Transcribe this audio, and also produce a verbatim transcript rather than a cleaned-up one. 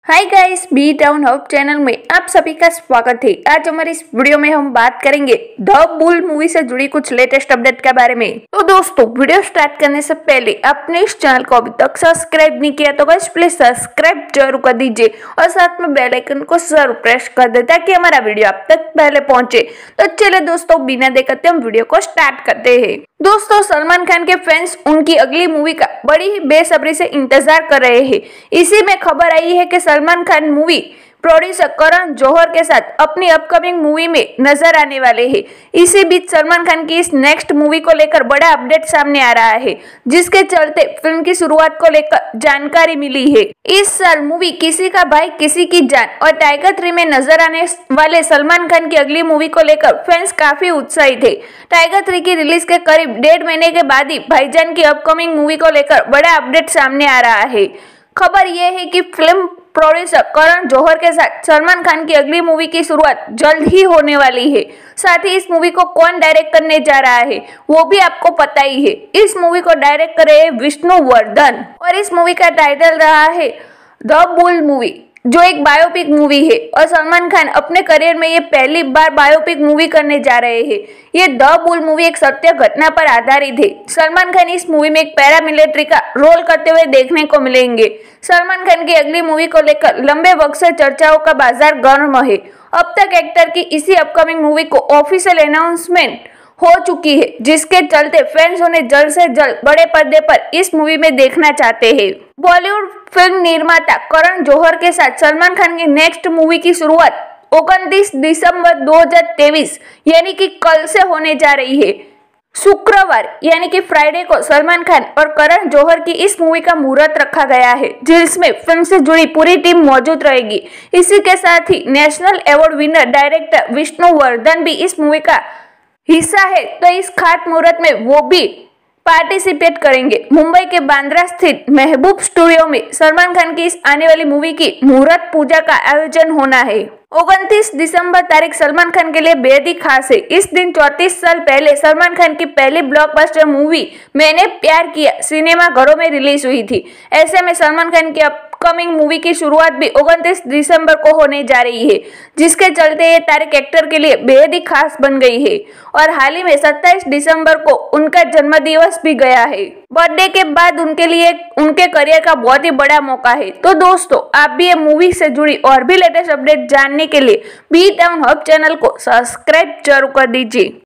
हाय guys, B town hub channel में आप सभी का स्वागत है। आज हमारी इस वीडियो में हम बात करेंगे द बुल मूवी से जुड़ी कुछ लेटेस्ट अपडेट के बारे में। तो दोस्तों, वीडियो स्टार्ट करने से पहले आपने इस चैनल को अभी तक सब्सक्राइब नहीं किया तो गाइस प्लीज सब्सक्राइब जरूर कर दीजिए और साथ में बेल आइकन को जरूर प्रेस कर दे ताकि हमारा वीडियो आप तक पहले पहुंचे। तो चलिए दोस्तों, बिना देर करते हम वीडियो को स्टार्ट करते हैं। दोस्तों, सलमान खान के फैंस उनकी अगली मूवी का बड़ी ही बेसब्री से इंतजार कर रहे हैं। इसी में खबर आई है कि सलमान खान मूवी प्रोड्यूसर करण जौहर के साथ अपनी अपकमिंग मूवी में नजर आने वाले हैं। इसी बीच सलमान खान की इस नेक्स्ट मूवी को लेकर बड़ा अपडेट सामने आ रहा है, जिसके चलते फिल्म की शुरुआत को लेकर जानकारी मिली है। इस साल मूवी किसी का भाई किसी की जान और टाइगर थ्री में नजर आने वाले सलमान खान की अगली मूवी को लेकर फैंस काफी उत्साहित थे। टाइगर थ्री की रिलीज के करीब डेढ़ महीने के बाद ही भाईजान की अपकमिंग मूवी को लेकर बड़ा अपडेट सामने आ रहा है। खबर यह है कि फिल्म प्रोड्यूसर करण जौहर के साथ सलमान खान की अगली मूवी की शुरुआत जल्द ही होने वाली है। साथ ही इस मूवी को कौन डायरेक्ट करने जा रहा है वो भी आपको पता ही है। इस मूवी को डायरेक्ट कर रहे हैं विष्णु वर्धन और इस मूवी का टाइटल रहा है द बुल मूवी, जो एक बायोपिक मूवी है और सलमान खान अपने करियर में ये पहली बार बायोपिक मूवी करने जा रहे हैं। ये द बुल मूवी एक सत्य घटना पर आधारित है। सलमान खान इस मूवी में एक पैरामिलिट्री का रोल करते हुए देखने को मिलेंगे। सलमान खान की अगली मूवी को लेकर लंबे वक्त से चर्चाओं का बाजार गर्म है। अब तक एक्टर की इसी अपकमिंग मूवी को ऑफिशियल अनाउंसमेंट हो चुकी है, जिसके चलते फैंस उन्हें जल्द से जल्द बड़े पर्दे पर इस मूवी में देखना चाहते हैं। बॉलीवुड फिल्म निर्माता करण जौहर के साथ सलमान खान की नेक्स्ट मूवी की शुरुआत उनतीस दिसंबर दो हज़ार तेईस यानी कि कल से होने जा रही है। शुक्रवार यानी कि फ्राइडे को सलमान खान और करण जौहर की इस मूवी का मुहूर्त रखा गया है, जिसमें फिल्म से जुड़ी पूरी टीम मौजूद रहेगी। इसी के साथ ही national award winner director Vishnu Vardhan भी इस मूवी का हिस्सा है, तो इस खास मुहूर्त में वो भी पार्टिसिपेट करेंगे। मुंबई के बांद्रा स्थित महबूब स्टूडियो में सलमान खान की इस आने वाली मूवी की मुहूर्त पूजा का आयोजन होना है। उनतीस दिसंबर तारीख सलमान खान के लिए बेहद ही खास है। इस दिन चौंतीस साल पहले सलमान खान की पहली ब्लॉकबस्टर मूवी मैंने प्यार किया सिनेमा घरों में रिलीज हुई थी। ऐसे में सलमान खान की अपकमिंग मूवी की शुरुआत भी उनतीस दिसंबर को होने जा रही है, जिसके चलते ये तारीख एक्टर के लिए बेहद ही खास बन गई है। और हाल ही में सत्ताईस दिसंबर को उनका जन्मदिवस भी गया है। बर्थडे के बाद उनके लिए उनके करियर का बहुत ही बड़ा मौका है। तो दोस्तों, आप भी ये मूवी से जुड़ी और भी लेटेस्ट अपडेट जानने के लिए बी टाउन हब चैनल को सब्सक्राइब जरूर कर दीजिए।